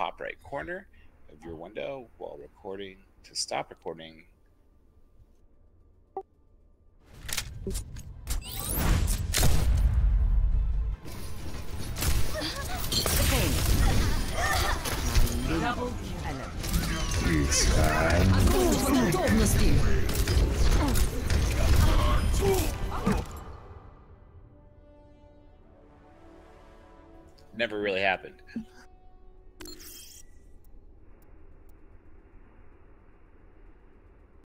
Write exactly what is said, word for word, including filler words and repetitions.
top right corner of your window while recording. To stop recording, Double never really happened.